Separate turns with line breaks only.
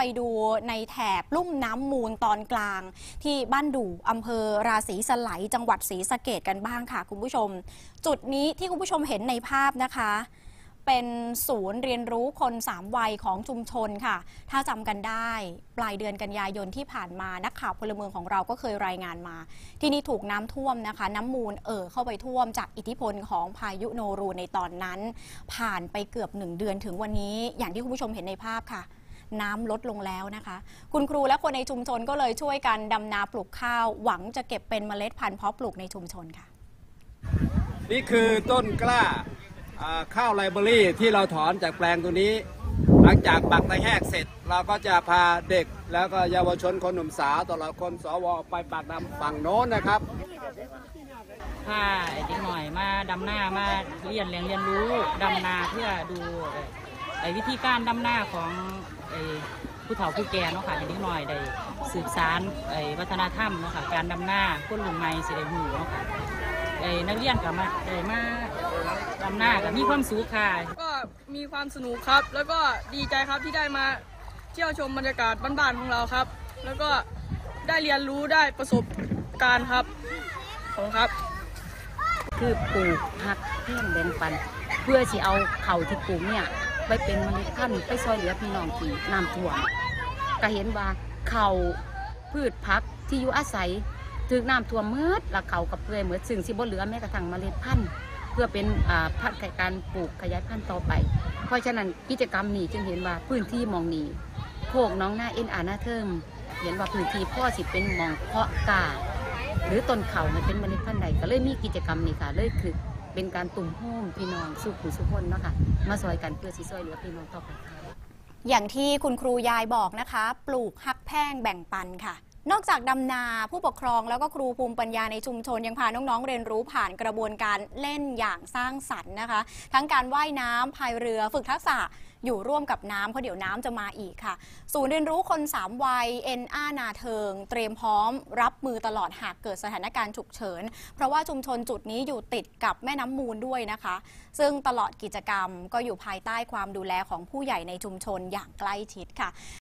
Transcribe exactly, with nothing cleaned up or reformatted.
ไปดูในแถบลุ่มน้ำมูลตอนกลางที่บ้านดู่อำเภอราศีสไลยจังหวัดศรีสะเกษกันบ้างค่ะคุณผู้ชมจุดนี้ที่คุณผู้ชมเห็นในภาพนะคะเป็นศูนย์เรียนรู้คนสามวัยของชุมชนค่ะถ้าจำกันได้ปลายเดือนกันยายนที่ผ่านมานักข่าวพลเมืองของเราก็เคยรายงานมาที่นี่ถูกน้ำท่วมนะคะน้ำมูลเอ่อเข้าไปท่วมจากอิทธิพลของพายุโนรูในตอนนั้นผ่านไปเกือบหนึ่งเดือนถึงวันนี้อย่างที่คุณผู้ชมเห็นในภาพค่ะน้ำลดลงแล้วนะคะคุณครูและคนในชุมชนก็เลยช่วยกันดำนาปลูกข้าวหวังจะเก็บเป็นเมล็ดพันธุ์เพาะปลูกในชุมชนค่ะ
นี่คือต้นกล้าข้าวไลเบอรี่ที่เราถอนจากแปลงตัวนี้หลังจากปักตะแหกเสร็จเราก็จะพาเด็กแล้วก็เยาวชนคนหนุ่มสาวตลอดคนสวไปปักดำฝั่งโน้นนะครับ
พาเด็กหน่อยมาดำหน้ามาเรียนเรียนเรียนรู้ดำนาเพื่อดูวิธีการดำหน้าของผู้เฒ่าผู้แก่เนาะค่ะเด็กหน่อยได้สืบสานวัฒนธรรมเนาะค่ะการดำหน้าคนรุ่นใหม่สิได้หูเนาะค่ะนักเรียนกับมาได้มาดำหน้ากับมีความสุขค่ะ
ก็มีความสนุกครับแล้วก็ดีใจครับที่ได้มาเที่ยวชมบรรยากาศบ้านๆของเราครับแล้วก็ได้เรียนรู้ได้ประสบการณ์ครับของครับ
คือปลูกผักเพื่อแบ่งปันเพื่อที่เอาเข่าที่ปลูกเนี่ยไปเป็นเมล็ดพันธุ์ไปซอยเหลือพี่น้องที่น้ำท่วมก็เห็นว่าเข่าพืชผักที่อยู่อาศัยถึงน้ำท่วมมืดและเข่ากับเปลือยเหมือนซึ่งสิบ่เหลือแม้กระทั่งเมล็ดพันธุ์เพื่อเป็นพันธุ์การปลูกขยายพันธุ์ต่อไปเพราะฉะนั้นกิจกรรมนี้จึงเห็นว่าพื้นที่มองนี้โคกน้องหน้าเอ็นอาหน้าเทิงเห็นว่าพื้นที่พ่อสิเป็นมองเพาะกาหรือต้นเขามันเป็นเมล็ดพันธุ์ใดก็เลยมีกิจกรรมนี้ค่ะเลยคือเป็นการตุ่มโฮมพี่น้องสู้ผู้สุขคนเนาะค่ะมาซอยกันเพื่อสิซอยเหลือพี่น้องต่อไป
อย่างที่คุณครูยายบอกนะคะปลูกฮักแพ่งแบ่งปันค่ะนอกจากดำนาผู้ปกครองแล้วก็ครูภูมิปัญญาในชุมชนยังพาน้องๆเรียนรู้ผ่านกระบวนการเล่นอย่างสร้างสรรค์นะคะทั้งการว่ายน้ำพายเรือฝึกทักษะอยู่ร่วมกับน้ำเพราะเดี๋ยวน้ำจะมาอีกค่ะศูนย์เรียนรู้คนสามวัยเอ็นอานาเทิงเตรียมพร้อมรับมือตลอดหากเกิดสถานการณ์ฉุกเฉินเพราะว่าชุมชนจุดนี้อยู่ติดกับแม่น้ำมูลด้วยนะคะซึ่งตลอดกิจกรรมก็อยู่ภายใต้ความดูแลของผู้ใหญ่ในชุมชนอย่างใกล้ชิดค่ะ